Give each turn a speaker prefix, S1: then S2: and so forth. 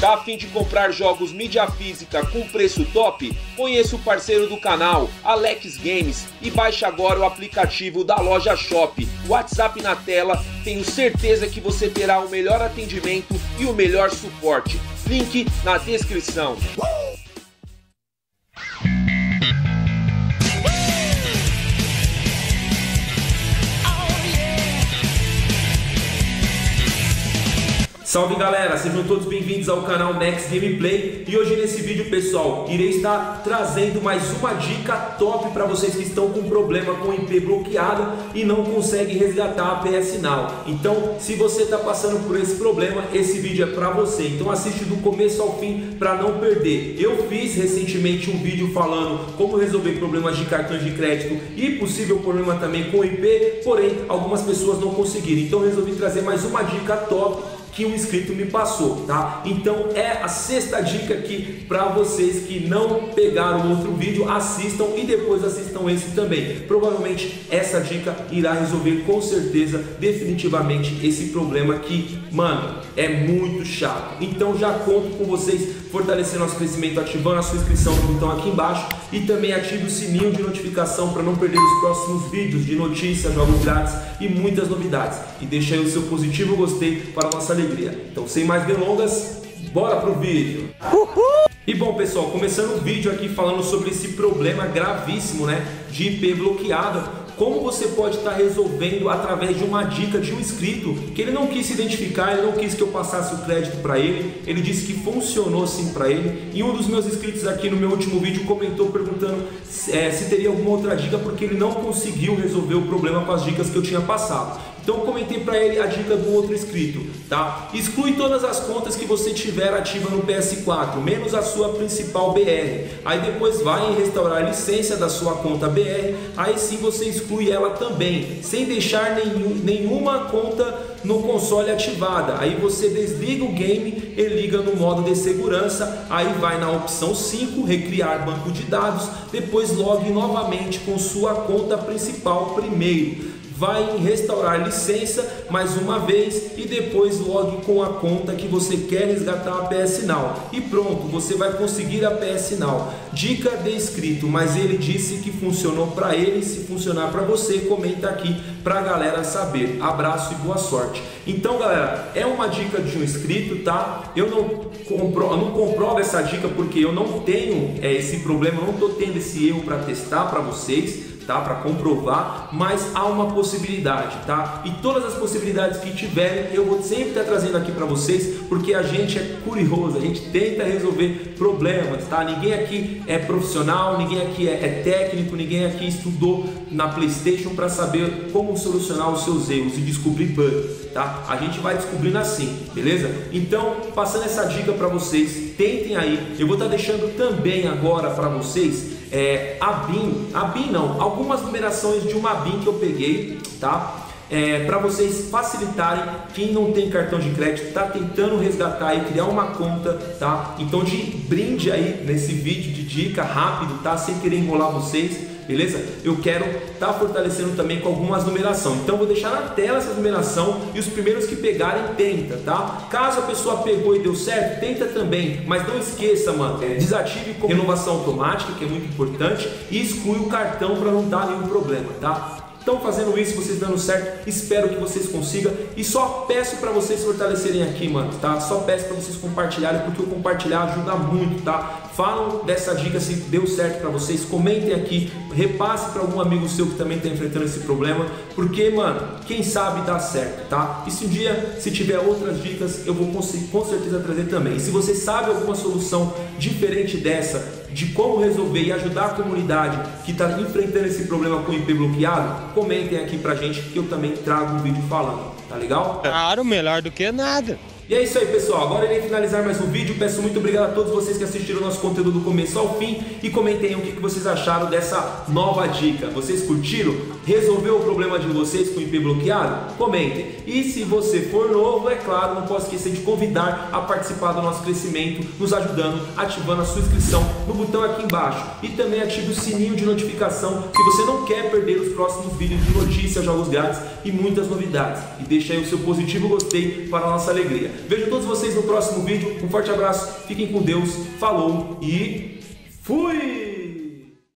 S1: Tá a fim de comprar jogos mídia física com preço top? Conheça o parceiro do canal, Alex Games, e baixe agora o aplicativo da loja Shop. WhatsApp na tela, tenho certeza que você terá o melhor atendimento e o melhor suporte. Link na descrição. Salve galera, sejam todos bem-vindos ao canal Next Gameplay. E hoje nesse vídeo, pessoal, irei estar trazendo mais uma dica top para vocês que estão com problema com IP bloqueada e não conseguem resgatar a PS Now. Então, se você está passando por esse problema, esse vídeo é para você. Então assiste do começo ao fim para não perder. Eu fiz recentemente um vídeo falando como resolver problemas de cartões de crédito e possível problema também com IP, porém algumas pessoas não conseguiram. Então resolvi trazer mais uma dica top que um inscrito me passou, tá? Então é a sexta dica aqui para vocês que não pegaram o outro vídeo, assistam e depois assistam esse também. Provavelmente essa dica irá resolver com certeza, definitivamente, esse problema que, mano, é muito chato. Então já conto com vocês fortalecendo nosso crescimento, ativando a sua inscrição no botão aqui embaixo e também ative o sininho de notificação para não perder os próximos vídeos de notícias, jogos grátis e muitas novidades. E deixa aí o seu positivo gostei para a nossa alegria. Então, sem mais delongas, bora pro vídeo. E bom, pessoal, começando o vídeo aqui falando sobre esse problema gravíssimo, né, de IP bloqueada. Como você pode estar resolvendo através de uma dica de um inscrito que ele não quis se identificar, ele não quis que eu passasse o crédito para ele, ele disse que funcionou sim para ele. E um dos meus inscritos aqui no meu último vídeo comentou perguntando se teria alguma outra dica porque ele não conseguiu resolver o problema com as dicas que eu tinha passado. Então eu comentei para ele a dica do outro inscrito, tá? Exclui todas as contas que você tiver ativa no PS4, menos a sua principal BR. Aí depois vai em restaurar a licença da sua conta BR, aí sim você exclui ela também, sem deixar nenhuma conta no console ativada. Aí você desliga o game e liga no modo de segurança, aí vai na opção 5, recriar banco de dados, depois logue novamente com sua conta principal primeiro. Vai em restaurar licença mais uma vez e depois logue com a conta que você quer resgatar a PS Now. E pronto, você vai conseguir a PS Now. Dica de inscrito, mas ele disse que funcionou para ele. Se funcionar para você, comenta aqui para a galera saber. Abraço e boa sorte. Então galera, é uma dica de um inscrito, tá? Eu não comprovo essa dica porque eu não tenho esse problema, eu não estou tendo esse erro para testar para vocês, tá? Para comprovar, mas há uma possibilidade, tá? E todas as possibilidades que tiverem, eu vou sempre estar trazendo aqui para vocês, porque a gente é curioso, a gente tenta resolver problemas, tá? Ninguém aqui é profissional, ninguém aqui é técnico, ninguém aqui estudou na PlayStation para saber como solucionar os seus erros e descobrir bugs, tá? A gente vai descobrindo assim, beleza? Então, passando essa dica para vocês, tentem aí. Eu vou estar deixando também agora para vocês algumas numerações de uma BIM que eu peguei, tá? Para vocês facilitarem, quem não tem cartão de crédito, tá tentando resgatar e criar uma conta, tá? Então de brinde aí nesse vídeo de dica rápido, tá? Sem querer enrolar vocês, beleza? Eu quero estar fortalecendo também com algumas numeração. Então vou deixar na tela essa numeração e os primeiros que pegarem tenta, tá? Caso a pessoa pegou e deu certo, tenta também, mas não esqueça, mano, desative com renovação automática, que é muito importante, e exclui o cartão para não dar nenhum problema, tá? Então fazendo isso, vocês dando certo, espero que vocês consigam e só peço para vocês fortalecerem aqui, mano, tá? Só peço para vocês compartilharem, porque o compartilhar ajuda muito, tá? Falam dessa dica se deu certo para vocês, comentem aqui, repasse para algum amigo seu que também está enfrentando esse problema, porque, mano, quem sabe dá certo, tá? E se um dia, se tiver outras dicas, eu vou conseguir, com certeza trazer também. E se você sabe alguma solução diferente dessa, de como resolver e ajudar a comunidade que está enfrentando esse problema com IP bloqueado, comentem aqui pra gente que eu também trago um vídeo falando, tá legal?
S2: Claro, melhor do que nada.
S1: E é isso aí, pessoal, agora irei finalizar mais um vídeo. Peço muito obrigado a todos vocês que assistiram o nosso conteúdo do começo ao fim e comentem aí o que vocês acharam dessa nova dica. Vocês curtiram? Resolveu o problema de vocês com o IP bloqueado? Comentem. E se você for novo, é claro, não posso esquecer de convidar a participar do nosso crescimento, nos ajudando, ativando a sua inscrição no botão aqui embaixo. E também ative o sininho de notificação se você não quer perder os próximos vídeos de notícias, jogos grátis e muitas novidades. E deixa aí o seu positivo gostei para a nossa alegria. Vejo todos vocês no próximo vídeo. Um forte abraço, fiquem com Deus, falou e fui!